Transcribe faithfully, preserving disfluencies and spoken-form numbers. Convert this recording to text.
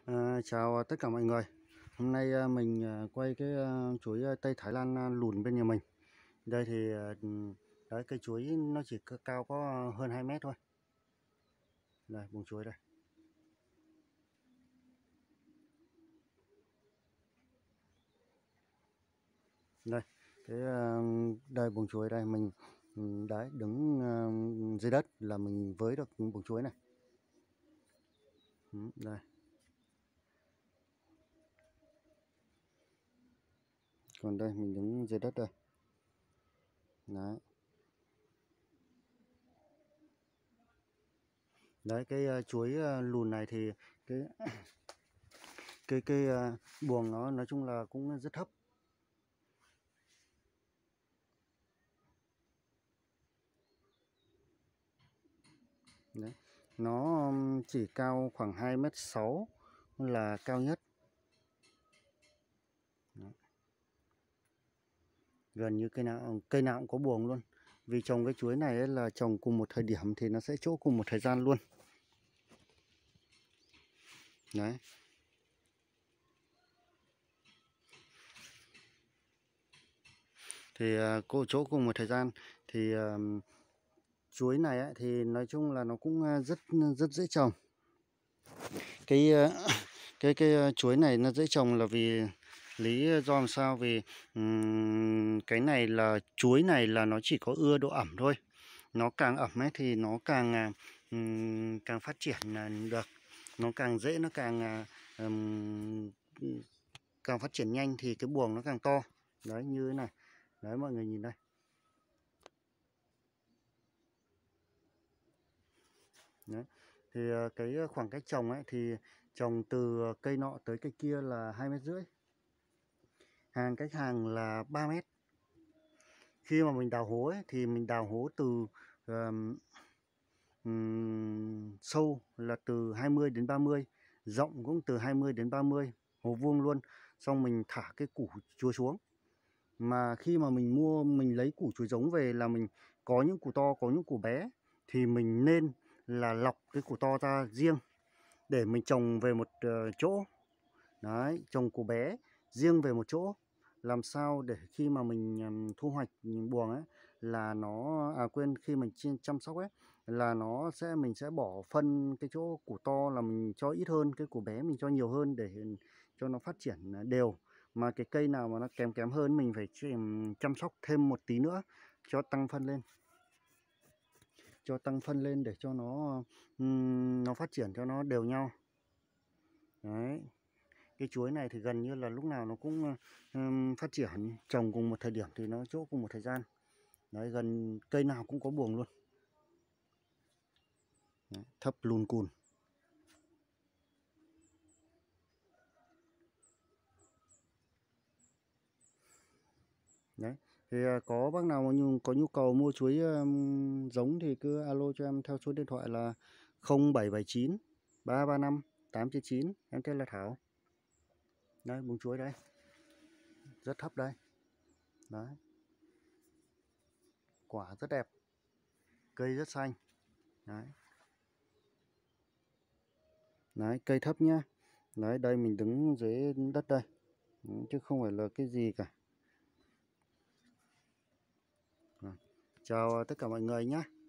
À, chào tất cả mọi người. Hôm nay à, mình à, quay cái à, chuối à, Tây Thái Lan à, lùn bên nhà mình. Đây thì à, đấy, cây chuối nó chỉ c- cao có hơn hai mét thôi. Đây, buồng chuối đây. Đây, cái à, đây buồng chuối đây mình ừ, đấy đứng à, dưới đất là mình với được buồng chuối này. Ừ, đây. Còn đây mình đứng dưới đất đây. Đấy. Đấy cái à, chuối à, lùn này thì cái cái cái à, buồng nó nói chung là cũng rất thấp. Đấy. Nó um, chỉ cao khoảng hai mét sáu là cao nhất. Đấy. Gần như cây nào cây nào cũng có buồng luôn. Vì trồng cái chuối này ấy là trồng cùng một thời điểm thì nó sẽ chỗ cùng một thời gian luôn. Đấy. Thì uh, cô chỗ cùng một thời gian thì uh, chuối này ấy, thì nói chung là nó cũng uh, rất rất dễ trồng. Cái uh, cái cái uh, chuối này nó dễ trồng là vì lý do làm sao, vì um, cái này là chuối này là nó chỉ có ưa độ ẩm thôi. Nó càng ẩm ấy thì nó càng um, càng phát triển được, nó càng dễ, nó càng um, càng phát triển nhanh thì cái buồng nó càng to. Đấy, như thế này. Đấy, mọi người nhìn đây. Đấy. Thì cái khoảng cách trồng ấy thì trồng từ cây nọ tới cây kia là hai mét rưỡi, hàng cách hàng là ba mét. Khi mà mình đào hố ấy, thì mình đào hố từ um, um, sâu là từ hai mươi đến ba mươi, rộng cũng từ hai mươi đến ba mươi, hố vuông luôn. Xong mình thả cái củ chuối xuống. Mà khi mà mình mua, mình lấy củ chuối giống về là mình có những củ to, có những củ bé, thì mình nên là lọc cái củ to ra riêng để mình trồng về một uh, chỗ. Đấy, trồng củ bé riêng về một chỗ, làm sao để khi mà mình um, thu hoạch buồng ấy là nó à quên khi mình chăm sóc ấy là nó sẽ mình sẽ bỏ phân cái chỗ củ to là mình cho ít hơn, cái củ bé mình cho nhiều hơn để cho nó phát triển đều. Mà cái cây nào mà nó kém kém hơn mình phải chăm sóc thêm một tí nữa, cho tăng phân lên cho tăng phân lên để cho nó um, nó phát triển cho nó đều nhau. Đấy. Cái chuối này thì gần như là lúc nào nó cũng um, phát triển, trồng cùng một thời điểm thì nó chỗ cùng một thời gian. Đấy, gần cây nào cũng có buồng luôn. Đấy, thấp lùn cùn. Đấy, thì uh, có bác nào mà nhu, có nhu cầu mua chuối um, giống thì cứ alo cho em theo số điện thoại là không bảy bảy chín ba ba năm tám chín chín. Em tên là Thảo. Đấy, buồng chuối đây, rất thấp đây. Đấy, quả rất đẹp, cây rất xanh. Đấy. Đấy, cây thấp nhá. Đấy, đây mình đứng dưới đất đây, chứ không phải là cái gì cả. Chào tất cả mọi người nhé.